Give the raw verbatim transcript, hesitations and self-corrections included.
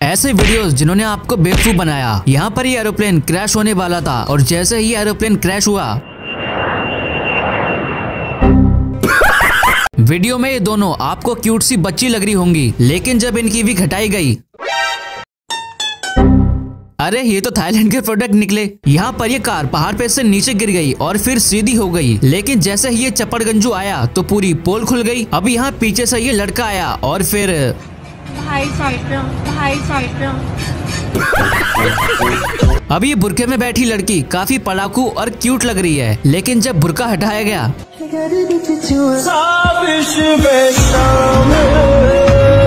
ऐसे वीडियोस जिन्होंने आपको बेवकूफ बनाया। यहाँ पर ये एरोप्लेन क्रैश होने वाला था और जैसे ही एरोप्लेन क्रैश हुआ, वीडियो में ये दोनों आपको क्यूट सी बच्ची लग रही होंगी, लेकिन जब इनकी विग हटाई गई, अरे ये तो थाईलैंड के प्रोडक्ट निकले। यहाँ पर ये कार पहाड़ पे से नीचे गिर गई और फिर सीधी हो गई, लेकिन जैसे ही ये चपड़गंजू आया तो पूरी पोल खुल गई। अब यहाँ पीछे से ये लड़का आया और फिर भाई साइड पे, भाई साइड पे। अब ये बुरके में बैठी लड़की काफी पढ़ाकू और क्यूट लग रही है, लेकिन जब बुरका हटाया गया